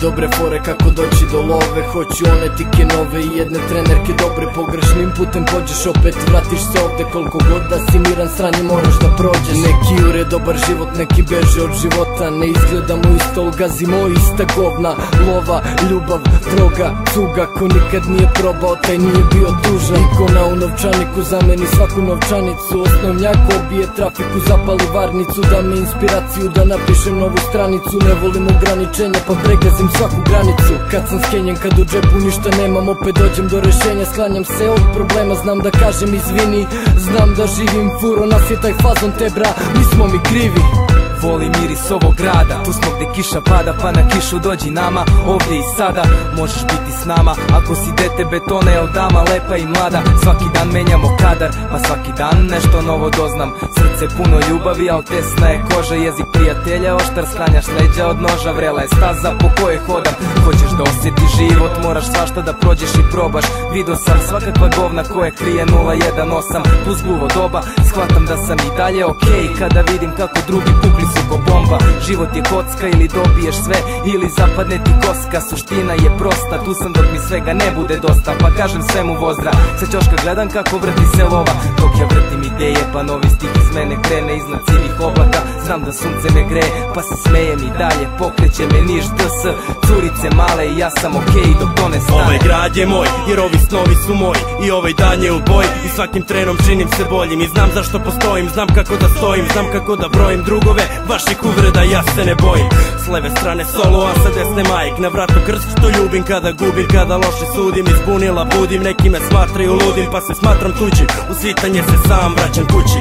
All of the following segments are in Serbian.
dobre fore kako doći do love. Hoću one tike nove i jedne trenerke dobre. Pogrešnim putem pođeš opet, vratiš se ovde. Koliko god da si miran, sranje moraš da prođeš. Neki ure dobar život, neki beže od života. Ne izgledamo isto, al gazimo ista govna. Lova, ljubav, droga, cuga. Ko nikad nije probao, taj nije bio tužan. Ikona u novčaniku zameni svaku novčanicu. Osnovnjak obije trafiku, zapali varnicu. Da mi inspiraciju da napišem novu stranicu. Ne volim ograničenja pa pregazim svaku granicu. Kad sam skenjen, kad u džepu ništa nemam, opet dođem do rešenja. Sklanjam se od problema, znam da kažem izvini. Znam da živim furo, nas je taj fazon te bra, nismo mi krivi. Volim miris ovog grada, tu smo gde kiša pada, pa na kišu dođi nama, ovdje i sada možeš biti s nama. Ako si dete betona, jel dama lepa i mlada. Svaki dan menjamo kadar, pa svaki dan nešto novo doznam. Srce puno ljubavi, al tesna je koža. Jezik prijatelja oštar, sklanjaš leđa od noža. Vrela je staza po kojoj hodam. Hoćeš da osjetiš život, moraš svašta da prođeš i probaš. Vidio sam svakakva govna koje krije 018 plus gluvo doba. Shvatam da sam i dalje okej, kada vidim kako drugi pukli ko bomba. Život je kocka, ili dobiješ sve ili zapadne ti koska. Suština je prosta, tu sam dok mi svega ne bude dosta. Pa kažem svemu pozdrav, sa ćoška gledam kako vrti se lova. Dok ja vrtim ideje, pa novi stih iz mene krene. Iznad sivih oblaka, znam da sunce me greje, pa se smejem i dalje. Pokreće me Niš, DS, curice male i ja sam okej dok to ne stane. Ovaj grad je moj, jer ovi snovi su moji. I ovaj dan je u boji, i svakim trenom činim se boljim. I znam zašto postojim, znam kako da stojim. Znam kako da brojim drugove vaših uvreda, ja se ne bojim. S leve strane solo, a sa desne majk. Na vratu krst što ljubim kada gubim, kada loše sudim. Izbunila budim, neki me smatraju ludim, pa se smatram tuđim. U svitanje se sam vraćam kući.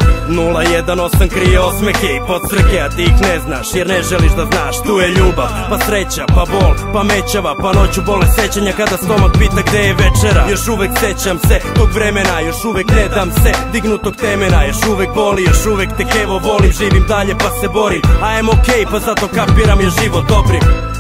018 krije osmehe i podsreke, a ti ih ne znaš jer ne želiš da znaš. Tu je ljubav, pa sreća, pa bol, pa mećava, pa noću bole sećanja kada stomak pita gde je večera. Još uvek sećam se tog vremena, još uvek ne dam se dignutog temena. Još uvek boli, još uvek te kevo volim. Živim dalje pa se borim, a em okej, pa zato kapiram je život dobrim.